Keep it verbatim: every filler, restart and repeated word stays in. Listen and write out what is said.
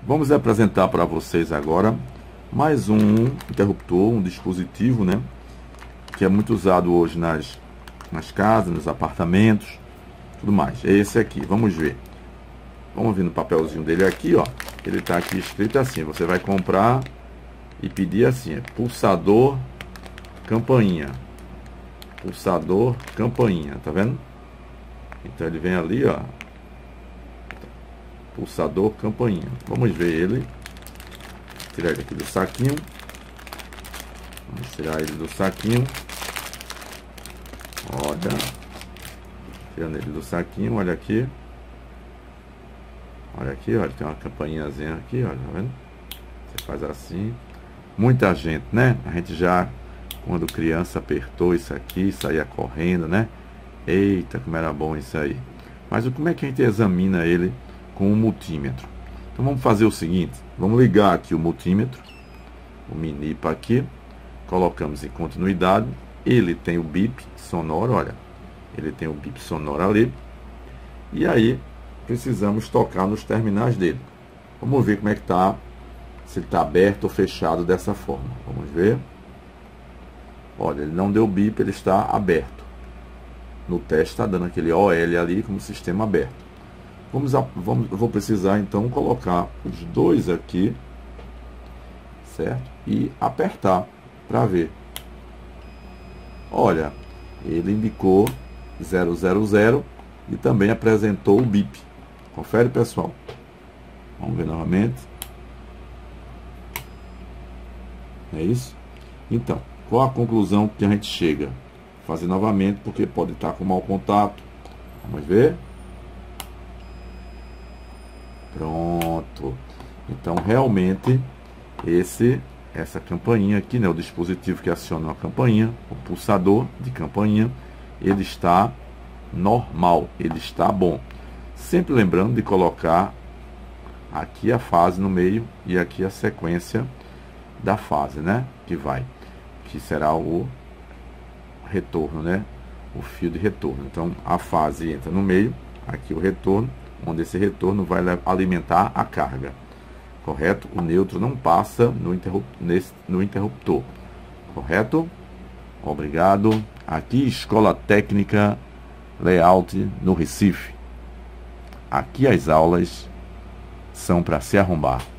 Vamos apresentar para vocês agora mais um interruptor, um dispositivo, né, que é muito usado hoje nas, nas casas, nos apartamentos, tudo mais. É esse aqui, vamos ver. Vamos ver no papelzinho dele aqui, ó. Ele está aqui escrito assim, você vai comprar e pedir assim, é pulsador campainha. Pulsador campainha, tá vendo? Então ele vem ali, ó. Pulsador campainha. Vamos ver ele. Tirar ele aqui do saquinho. Vamos tirar ele do saquinho. Olha. Tirando ele do saquinho, olha aqui. Olha aqui, olha, tem uma campainhazinha aqui, olha, tá vendo? Você faz assim. Muita gente, né? A gente já, quando criança, apertou isso aqui, saía correndo, né? Eita, como era bom isso aí. Mas como é que a gente examina ele com o multímetro? Então vamos fazer o seguinte, vamos ligar aqui o multímetro, o minipa aqui, colocamos em continuidade, ele tem o bip sonoro, olha, ele tem o bip sonoro ali, e aí precisamos tocar nos terminais dele. Vamos ver como é que tá, se ele está aberto ou fechado dessa forma. Vamos ver. Olha, ele não deu bip, ele está aberto. No teste está dando aquele O L ali como sistema aberto. Vamos, a, vamos, vou precisar então colocar os dois aqui, certo? E apertar para ver. Olha, ele indicou zero zero zero e também apresentou o bip. Confere, pessoal. Vamos ver novamente. É isso? Então, qual a conclusão que a gente chega? Vou fazer novamente, porque pode estar com mau contato. Vamos ver. Pronto. Então, realmente, esse, essa campainha aqui, né, o dispositivo que aciona a campainha, o pulsador de campainha, ele está normal, ele está bom. Sempre lembrando de colocar aqui a fase no meio e aqui a sequência da fase, né, que vai, que será o retorno, né, o fio de retorno. Então, a fase entra no meio, aqui o retorno, onde esse retorno vai alimentar a carga, correto? O neutro não passa no, interrup nesse, no interruptor, correto? Obrigado. Aqui, Escola Técnica Layout no Recife. Aqui as aulas são para se arrombar.